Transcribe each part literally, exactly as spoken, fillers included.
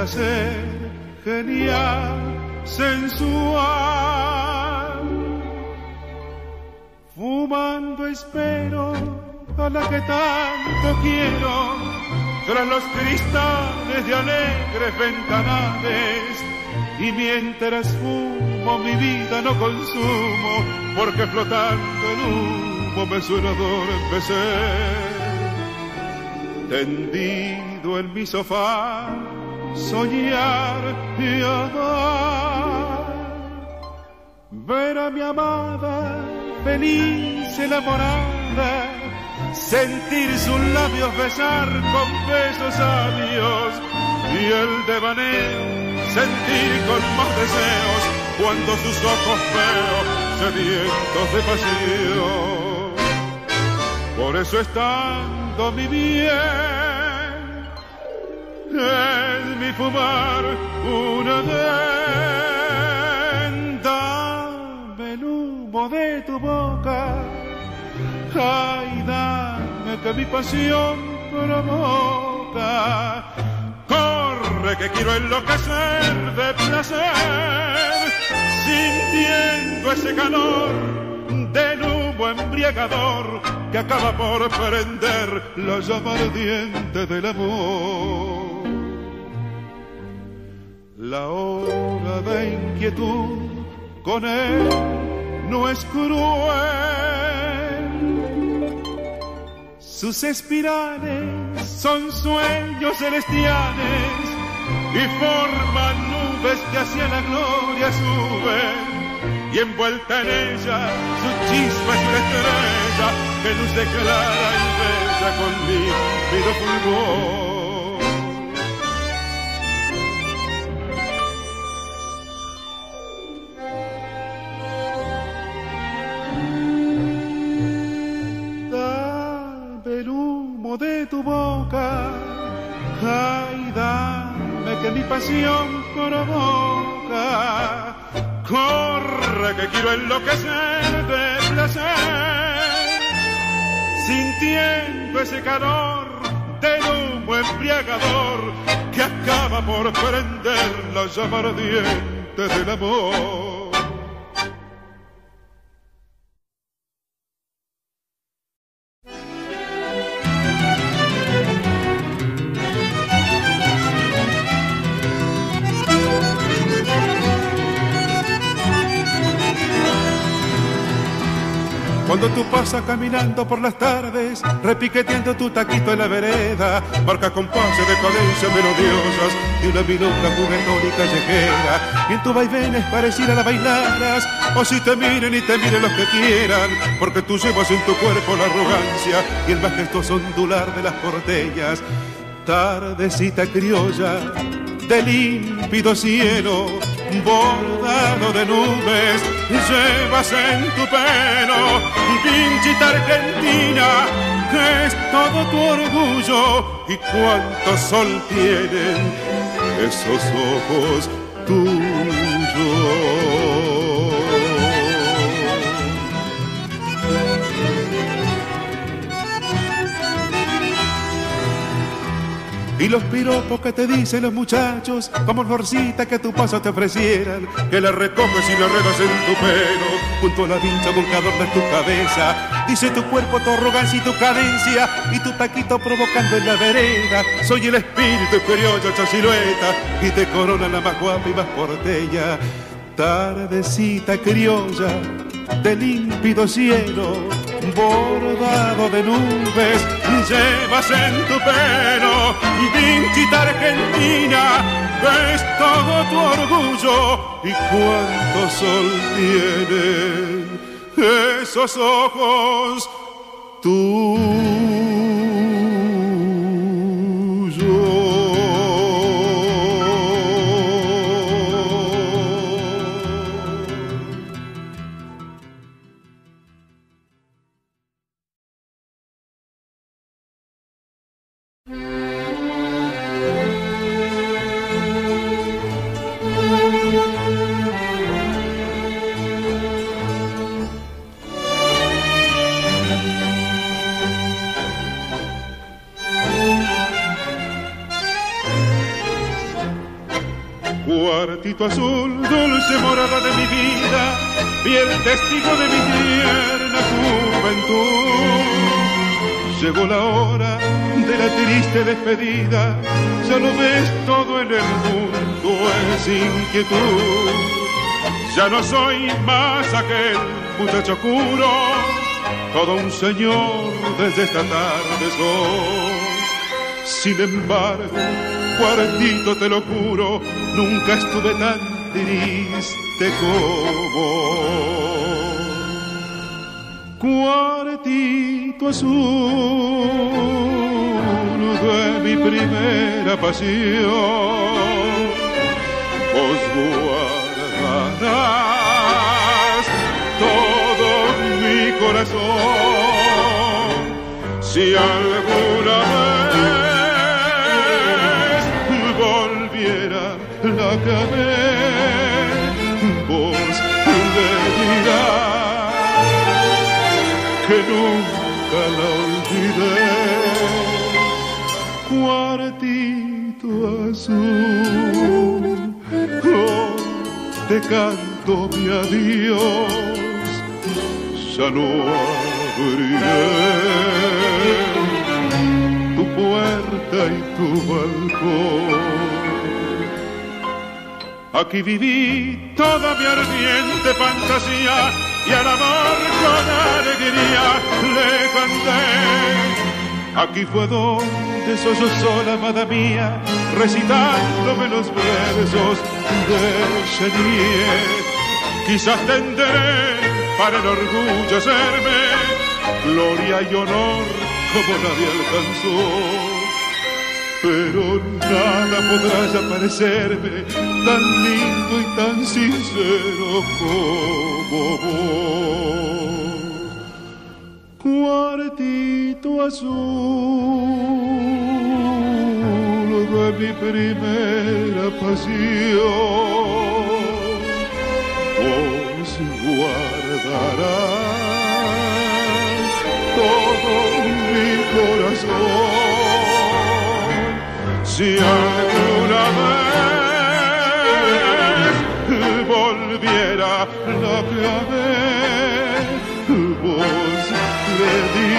placer genial, sensual. Fumando espero a la que tanto quiero, tras los cristales de alegres ventanales. Y mientras fumo mi vida no consumo, porque flotando en humo me suena adormecer. Tendido en mi sofá, soñar y amar, ver a mi amada feliz enamorada, sentir sus labios besar con besos sabios, y el devaneo sentir con más deseos cuando sus ojos veo sedientos de pasión. Por eso estando mi bien, en mi fumar una vez, dame el humo de tu boca, ay, dame que mi pasión provoca. Corre que quiero enloquecer de placer, sintiendo ese calor del humo embriagador que acaba por prender la llama ardiente del amor. La hora de inquietud con él no es cruel, sus espirales son sueños celestiales y forman nubes que hacia la gloria suben, y envuelta en ella su chispa es una estrella que luce clara y bella con límpido fulgor. Dame el humo de tu boca, ay, dame que mi pasión provoca. Corre que quiero enloquecer de placer, sintiendo ese calor del humo embriagador que acaba por prender la llama ardiente del amor. Cuando tú pasas caminando por las tardes, repiqueteando tu taquito en la vereda, marca compases de cadencias melodiosas de una milonga juguetón y callejera, y en tu vaivenes pareciera la bailaras, o si te miren y te miren los que quieran, porque tú llevas en tu cuerpo la arrogancia y el majestuoso ondular de las porteñas. Tardecita criolla de límpido cielo, bordado de nubes, llevas en tu pelo, pinchita argentina, que es todo tu orgullo, y cuánto sol tienen esos ojos tuyos. Y los piropos que te dicen los muchachos, como florcita que a tu paso te ofrecieran, que la recoges y la redas en tu pelo, junto a la vincha con que adornas tu cabeza. Dice tu cuerpo, tu arrogancia y tu cadencia, y tu taquito provocando en la vereda. Soy el espíritu criollo hecho silueta, y te corona la más guapa y más porteña. Tardecita criolla de límpido cielo, bordado de nubes, llevas en tu pelo, vinchita argentina, ves todo tu orgullo, y cuánto sol tienen esos ojos tuyos. Cuartito azul, dulce morada de mi vida, fiel testigo de mi tierna juventud. Llegó la hora de la triste despedida, ya lo ves, todo en el mundo es inquietud. Ya no soy más aquel muchacho oscuro, todo un señor desde esta tarde soy. Sin embargo, cuartito, te lo juro, nunca estuve tan triste como cuartito azul de mi primera pasión. Vos guardarás todo mi corazón. Si alguna vez volviera la que vos le dirás que nunca la olvidé. Cuartito azul, hoy te canto mi adiós, ya no abriré tu puerta y tu balcón. Aquí viví toda mi ardiente fantasía y al amor con alegría le canté. Aquí fue donde sollozó la amada mía, recitándome los versos de Chenier. Quizás tendré para enorgullecerme gloria y honor como nadie alcanzó, pero nada podrá ya parecerme tan lindo y tan sincero como vos. Cuartito azul de mi primera pasión, vos guardarás todo mi corazón. Si alguna vez volviera la clave, vos le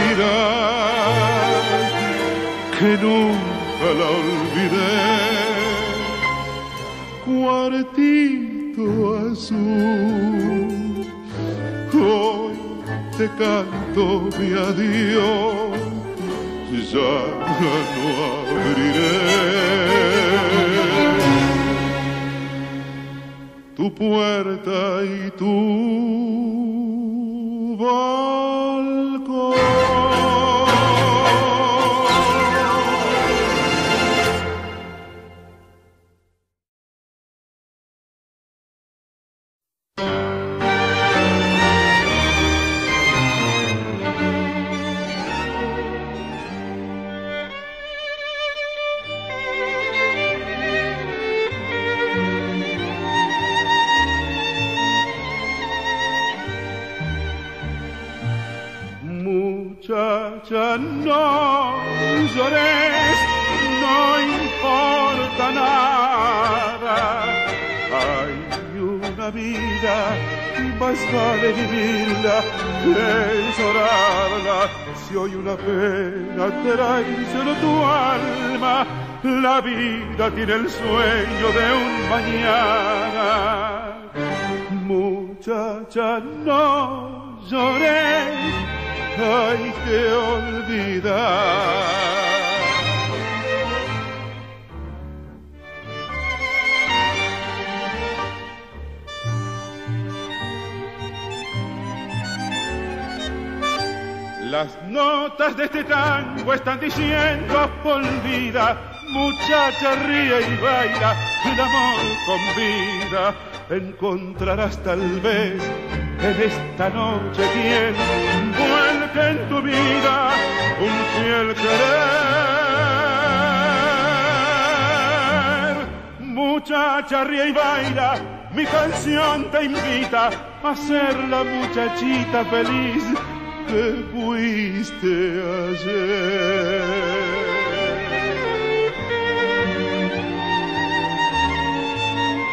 dirás que nunca la olvidé. Cuartito azul, hoy te canto mi adiós, ya no abriré tu puerta y tu balcón. Muchacha, no llores, no importa nada. Hay una vida, más vale vivirla que llorarla. Si hoy una pena traiciona tu alma, la vida tiene el sueño de un mañana. Muchacha, no llores, hay que olvidar. Las notas de este tango están diciendo olvida, muchacha, ríe y baila, el amor con vida. Encontrarás tal vez en esta noche quien vuelque en tu vida un fiel querer. Muchacha, ríe y baila, mi canción te invita a ser la muchachita feliz que fuiste ayer.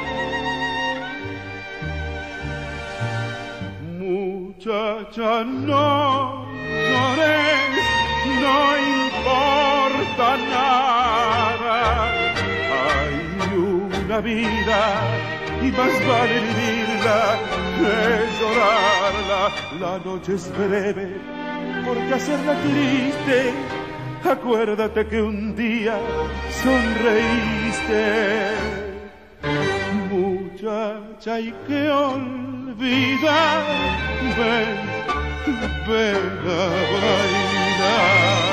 muchacha, no llores, no importa nada. Hay una vida y más vale vivirla que llorarla. La noche es breve, porque hacerla triste. Acuérdate que un día sonreíste. Muchacha, hay que olvidar. Ven, ven a bailar.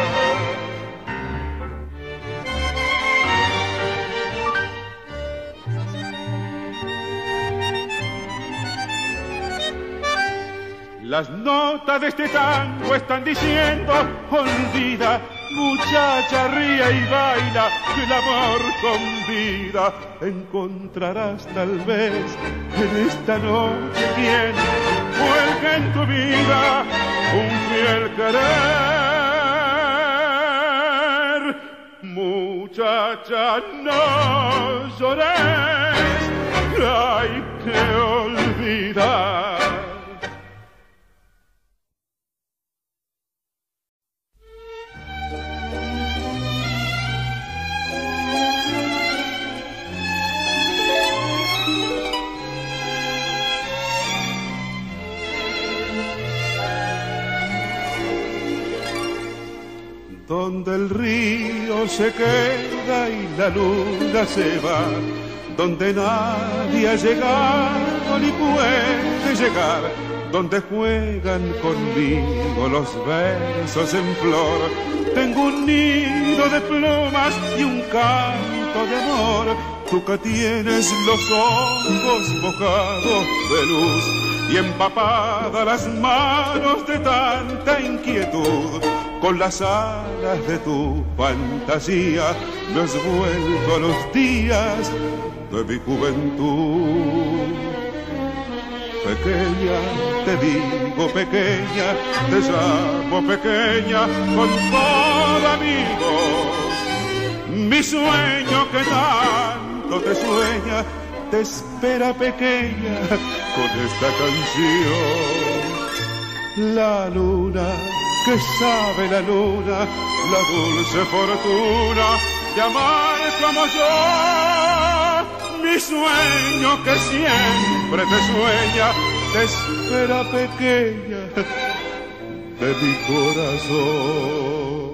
Las notas de este tango están diciendo: olvida, muchacha, ría y baila, que el amor convida. Encontrarás tal vez en esta noche quien vuelque en tu vida un fiel querer. Muchacha, no llores, hay que olvidar. Donde el río se queda y la luna se va, donde nadie ha llegado ni puede llegar, donde juegan conmigo los versos en flor. Tengo un nido de plumas y un canto de amor. Tú que tienes los ojos mojados de luz y empapadas las manos de tanta inquietud, con las alas de tu fantasía me has vuelto a los días de mi juventud. Pequeña, te digo pequeña, te llamo pequeña, con por amigos. Mi sueño que tanto te sueña, te espera pequeña con esta canción. La luna, que sabe la luna, la dulce fortuna de amar como yo. Mi sueño que siempre te sueña, te espera pequeña de mi corazón.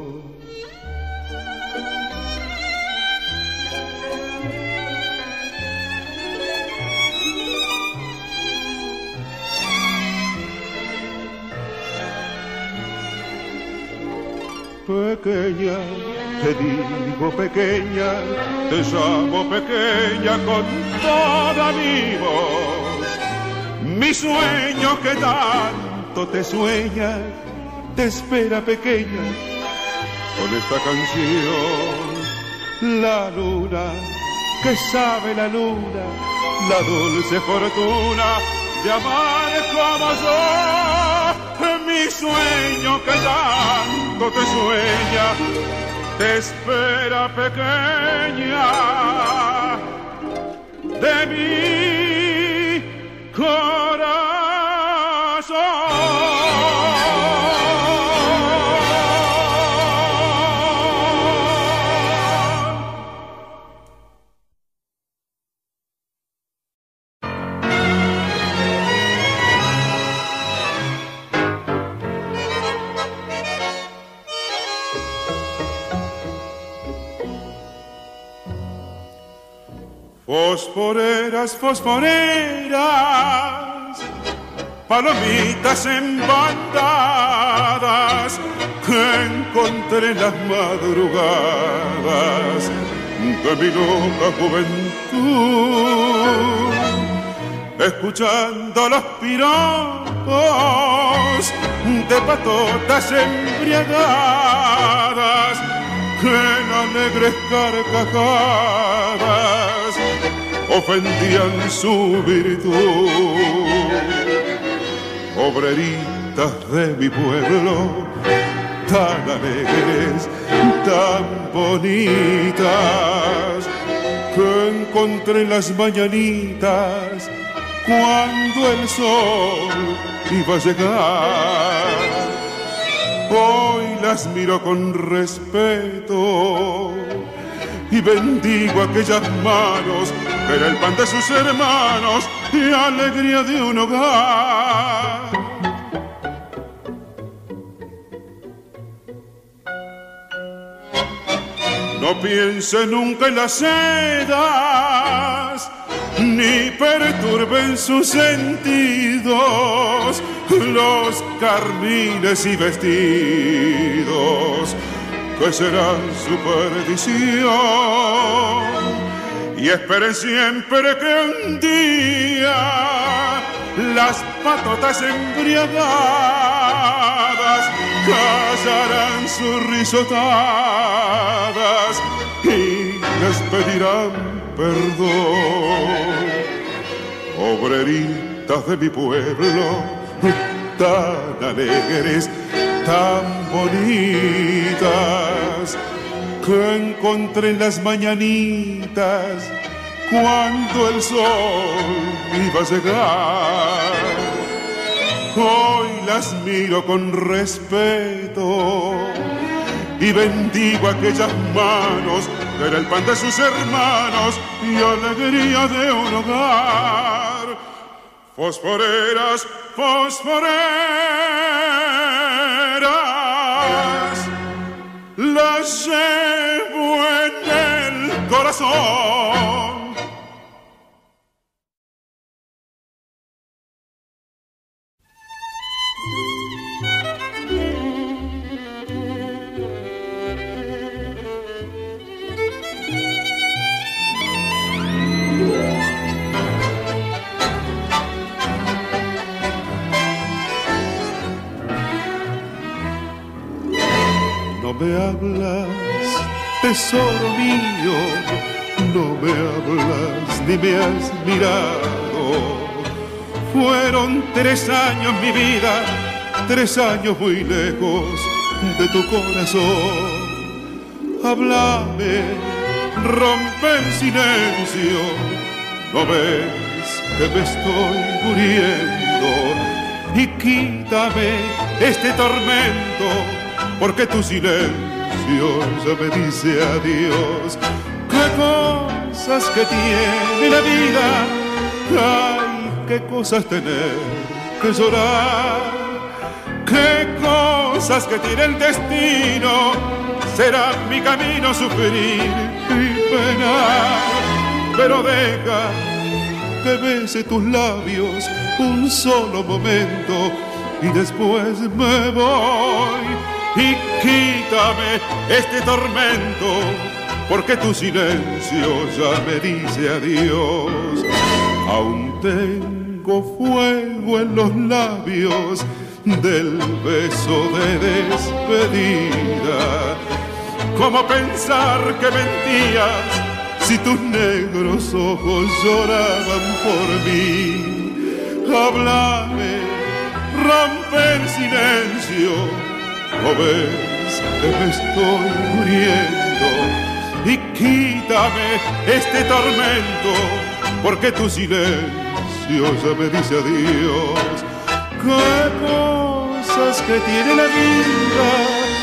Pequeña, te digo pequeña, te llamo pequeña con toda mi voz. Mi sueño que tanto te sueña, te espera pequeña con esta canción. La luna, que sabe la luna, la dulce fortuna de amar como yo. Mi sueño que tanto te sueña, te espera pequeña de mi corazón. Fosforeras, fosforeras, palomitas en bandadas que encontré en las madrugadas de mi loca juventud, escuchando los piropos de patotas embriagadas que en alegres carcajadas ofendían su virtud. Obreritas de mi pueblo, tan alegres, tan bonitas, que encontré en las mañanitas cuando el sol iba a llegar. Hoy las miro con respeto y bendigo aquellas manos que era el pan de sus hermanos y alegría de un hogar. No piense nunca en las sedas, ni perturben sus sentidos los carmines y vestidos, que serán su perdición. Y esperen siempre que un día las patotas embriagadas callarán sus risotadas y les pedirán perdón. Obreritas de mi pueblo, tan alegres, tan bonitas, que encontré en las mañanitas cuando el sol iba a llegar. Hoy las miro con respeto y bendigo aquellas manos que era el pan de sus hermanos y alegría de un hogar. Fosforeras, fosforeras, las llevo en el corazón. No me hablas, tesoro mío, no me hablas ni me has mirado. Fueron tres años mi vida, tres años muy lejos de tu corazón. Háblame, rompe el silencio, ¿no ves que me estoy muriendo? Y quítame este tormento, porque tu silencio ya me dice adiós. Qué cosas que tiene la vida, ay, qué cosas tener que llorar. Qué cosas que tiene el destino, será mi camino sufrir y penar. Pero deja que bese tus labios un solo momento y después me voy. Y quítame este tormento, porque tu silencio ya me dice adiós. Aún tengo fuego en los labios del beso de despedida. ¿Cómo pensar que mentías si tus negros ojos lloraban por mí? Háblame, rompe el silencio, ¿no ves que me estoy muriendo? Y quítame este tormento, porque tu silencio ya me dice adiós. Qué cosas que tiene la vida,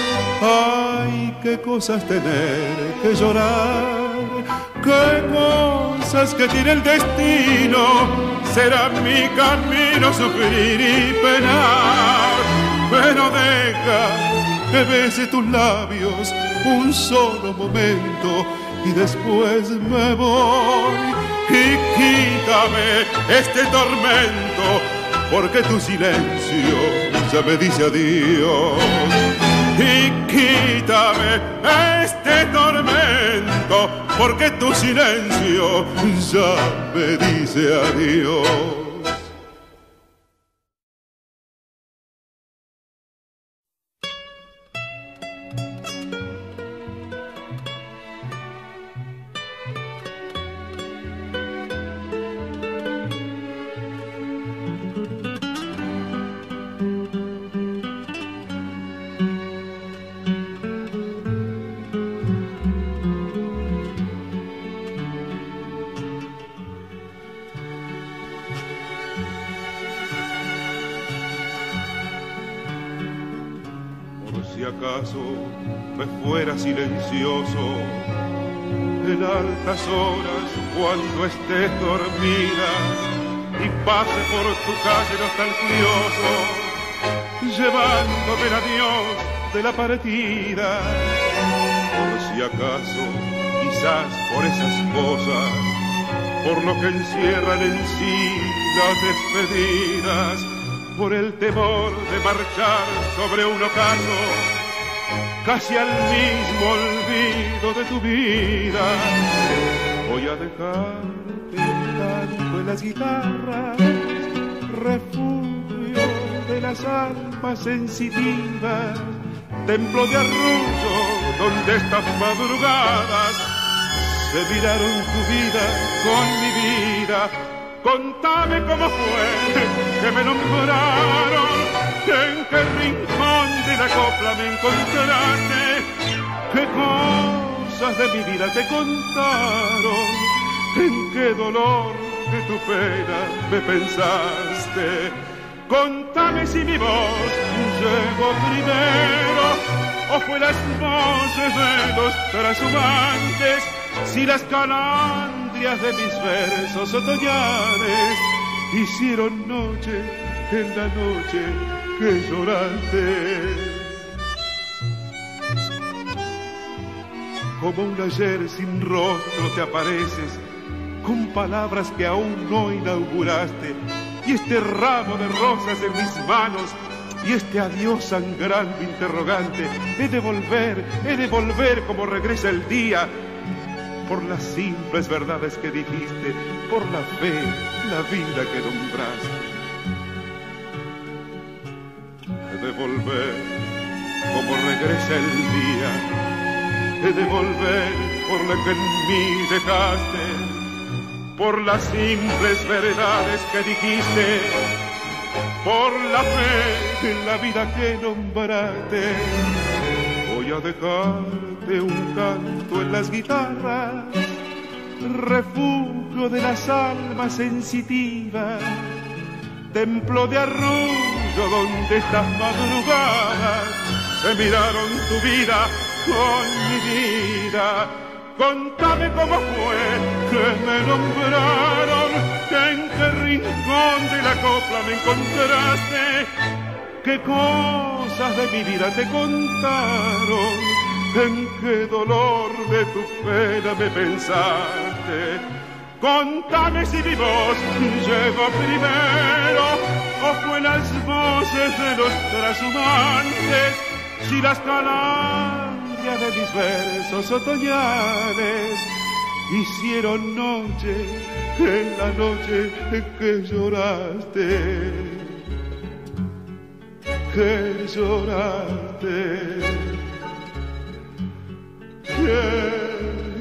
ay, qué cosas tener que llorar. Qué cosas que tiene el destino, será mi camino sufrir y penar. Pero deja que bese tus labios un solo momento y después me voy. Y quítame este tormento, porque tu silencio ya me dice adiós. Y quítame este tormento, porque tu silencio ya me dice adiós. acaso me fuera silencioso en altas horas cuando estés dormida y pase por tu calle nostalgioso, llevándome el adiós de la partida. Por si acaso, quizás por esas cosas, por lo que encierran en sí las despedidas, por el temor de marchar sobre un ocaso, casi al mismo olvido de tu vida. Voy a dejarte un canto en las guitarras, refugio de las almas sensitivas, templo de arrullo donde estas madrugadas se miraron tu vida con mi vida. Contame cómo fue que me nombraron, en qué rincón de la copla me encontraste, qué cosas de mi vida te contaron, en qué dolor de tu pena me pensaste. Contame si mi voz llegó primero o fue las voces de los trashumantes, si las calandrias de mis versos otoñales hicieron noche en la noche que lloraste. Como un ayer sin rostro te apareces, con palabras que aún no inauguraste, y este ramo de rosas en mis manos, y este adiós sangrante interrogante. He de volver, he de volver como regresa el día, por las simples verdades que dijiste, por la fe, la vida que nombraste. He de volver como regresa el día, he de volver por la que en mí dejaste, por las simples verdades que dijiste, por la fe en la vida que nombraste. Voy a dejarte un canto en las guitarras, refugio de las almas sensitivas, templo de arrullo donde estas madrugadas se miraron tu vida con mi vida. Contame cómo fue que me nombraron, en qué rincón de la copla me encontraste, qué cosas de mi vida te contaron, en qué dolor de tu pena me pensaste. Contame si mi voz llegó primero o fue las voces de los trashumantes, si las calandrias de mis versos otoñales hicieron noche en la noche que lloraste, que lloraste, que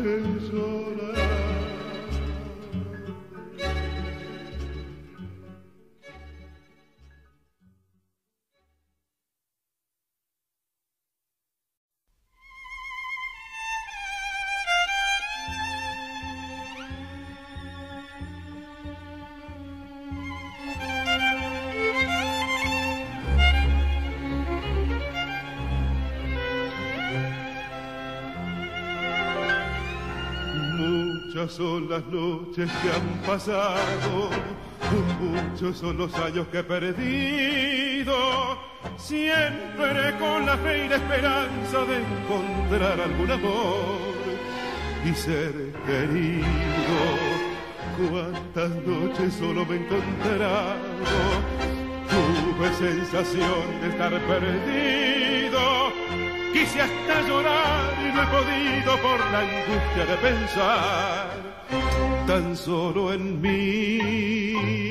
son las noches que han pasado, muchos son los años que he perdido, siempre con la fe y la esperanza de encontrar algún amor y ser querido. Cuántas noches solo me he encontrado, tuve sensación de estar perdido, quise hasta llorar y no he podido por la angustia de pensar tan solo en mí.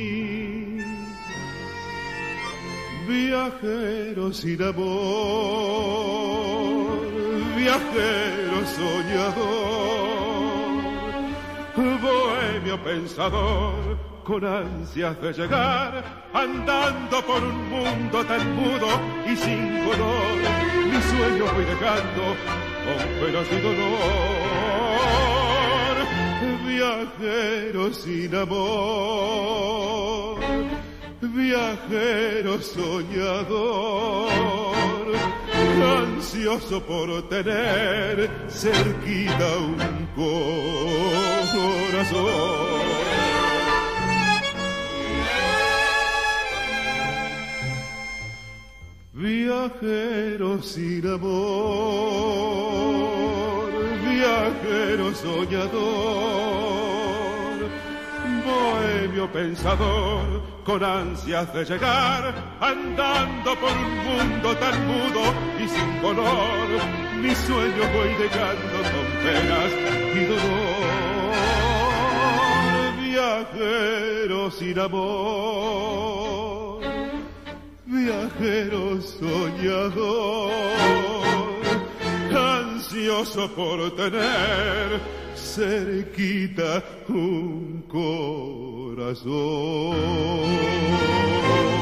Viajero sin amor, viajero soñador, bohemio pensador, con ansias de llegar, andando por un mundo tan mudo y sin color, mi sueño voy dejando con penas y dolor. Viajero sin amor, viajero soñador, ansioso por tener cerquita un corazón. Viajero sin amor, viajero soñador, bohemio pensador, con ansias de llegar, andando por un mundo tan mudo y sin color, mis sueños voy dejando con penas y dolor. Viajero sin amor, viajero soñador, ansioso por tener cerquita un corazón.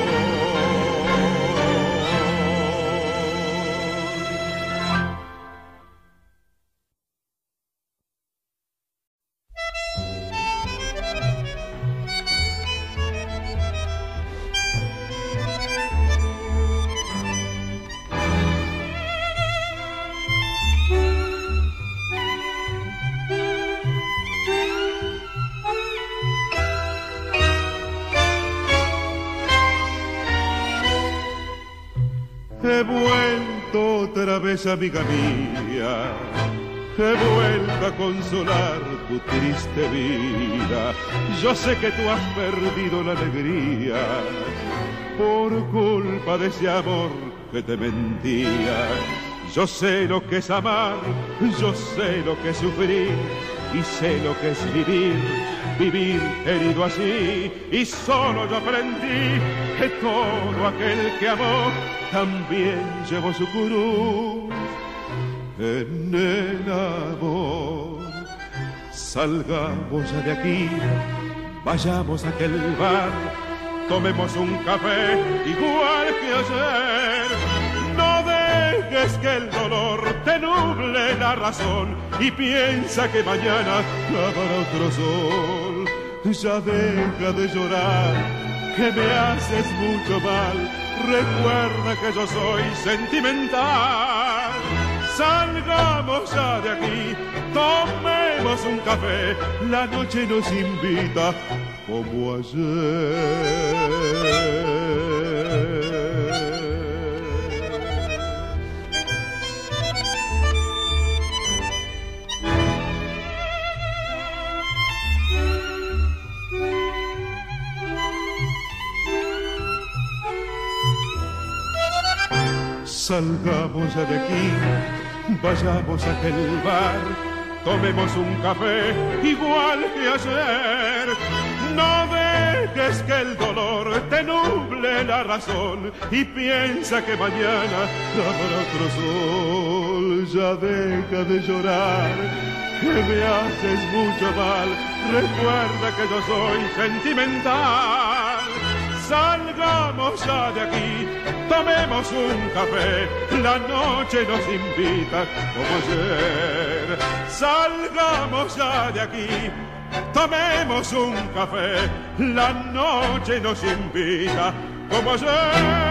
He vuelto otra vez, amiga mía, he vuelto a consolar tu triste vida. Yo sé que tú has perdido la alegría por culpa de ese amor que te mentía. Yo sé lo que es amar, yo sé lo que es sufrir, y sé lo que es vivir, vivir herido así. Y solo yo aprendí que todo aquel que amó también llevó su cruz en el amor. Salgamos ya de aquí, vayamos a aquel bar, tomemos un café igual que ayer. No dejes que el dolor te nuble la razón y piensa que mañana habrá otro sol. Ya deja de llorar, que me haces mucho mal. Recuerda que yo soy sentimental. Salgamos ya de aquí, tomemos un café. La noche nos invita como ayer. Salgamos ya de aquí, vayamos a aquel bar, tomemos un café igual que ayer. No dejes que el dolor te nuble la razón y piensa que mañana habrá otro sol. Ya deja de llorar, que me haces mucho mal. Recuerda que yo soy sentimental. Salgamos ya de aquí, tomemos un café, la noche nos invita como ayer. Salgamos ya de aquí, tomemos un café, la noche nos invita como ayer.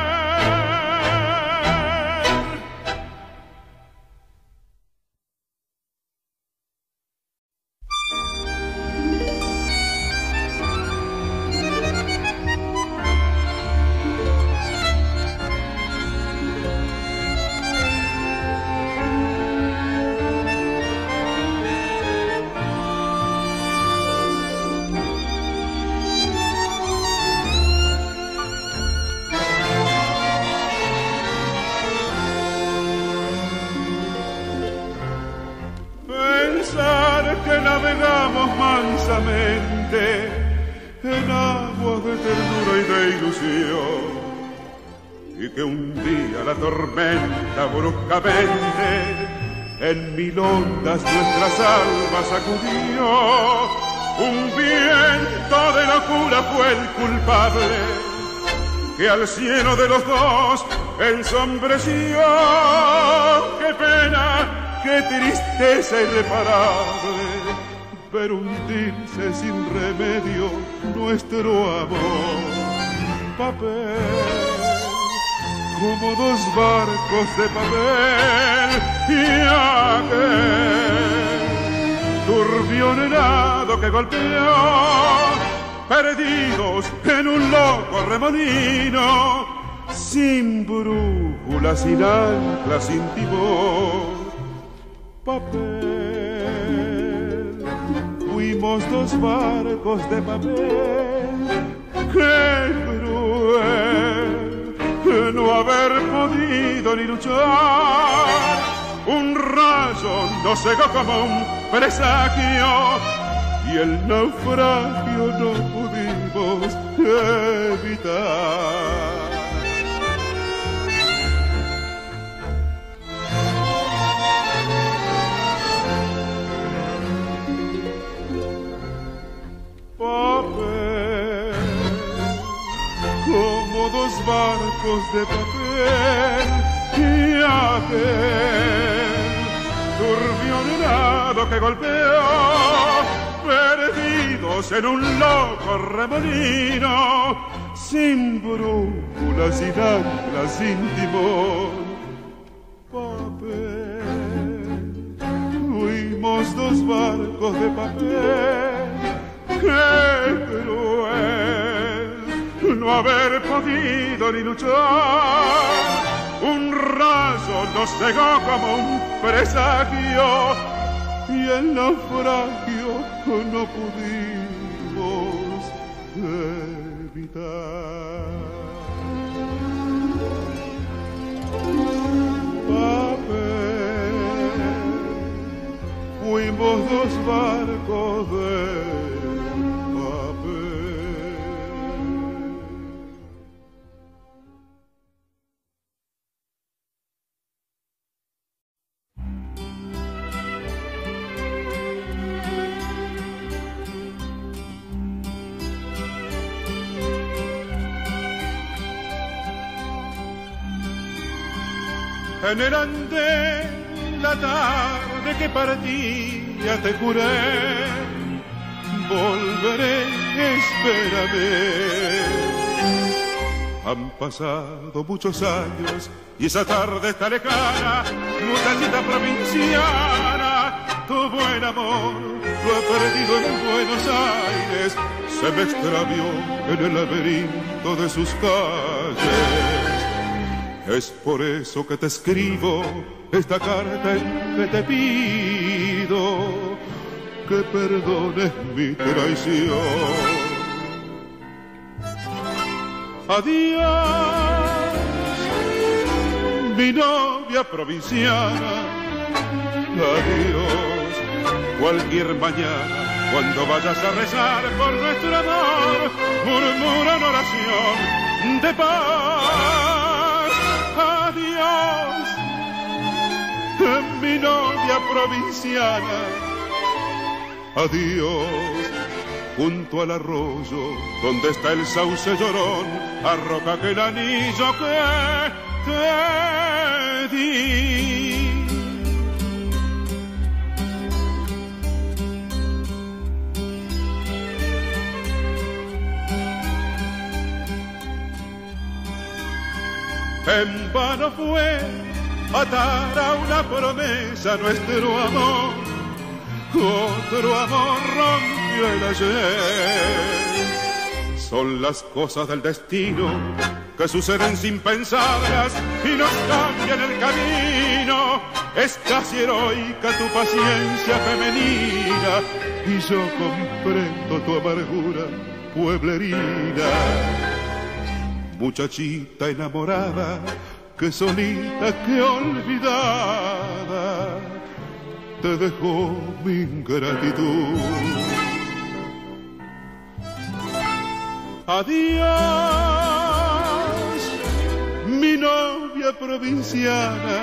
En aguas de ternura y de ilusión, y que un día la tormenta bruscamente en mil ondas nuestras almas sacudió. Un viento de locura fue el culpable que al cielo de los dos ensombreció. ¡Qué pena, qué tristeza irreparable! Pero hundirse sin remedio nuestro amor. Papel, como dos barcos de papel, y aquel turbio helado que golpeó, perdidos en un loco remolino, sin brújula, sin ancla, sin timón. Papel, fuimos dos barcos de papel, qué cruel no haber podido ni luchar. Un rayo nos cegó como un presagio y el naufragio no pudimos evitar. Papel, como dos barcos de papel, y aquel turbio helado que golpeó, perdidos en un loco remolino, sin brújula, sin ancla, sin timón. Papel, fuimos dos barcos de papel, qué cruel no haber podido ni luchar. Un rayo nos cegó como un presagio y el naufragio no pudimos evitar. Papel, fuimos dos barcos de en el andén la tarde que partía te juré, volveré, espérame. Han pasado muchos años y esa tarde está lejana, muchachita provinciana, tu buen amor lo he perdido en Buenos Aires, se me extravió en el laberinto de sus calles. Es por eso que te escribo esta carta en que te pido que perdones mi traición. Adiós, mi novia provinciana. Adiós, cualquier mañana cuando vayas a rezar por nuestro amor, murmura una oración de paz. Adiós, mi novia provinciana. Adiós, junto al arroyo donde está el sauce llorón, arroja aquel anillo que te di. En vano fue atar a una promesa nuestro amor, otro amor rompió el ayer. Son las cosas del destino que suceden sin pensarlas y nos cambian el camino. Es casi heroica tu paciencia femenina y yo comprendo tu amargura pueblerina. Muchachita enamorada, que solita, que olvidada, te dejó mi ingratitud. Adiós, mi novia provinciana.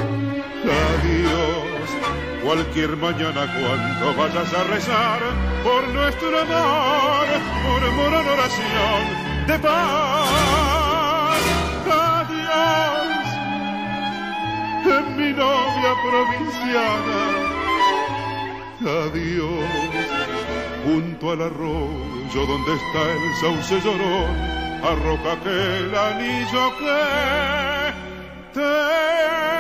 Adiós, cualquier mañana cuando vayas a rezar por nuestro amor, murmura una oración de paz. Adiós, mi novia provinciana. Adiós, junto al arroyo donde está el sauce llorón, arroja aquel anillo que quererte.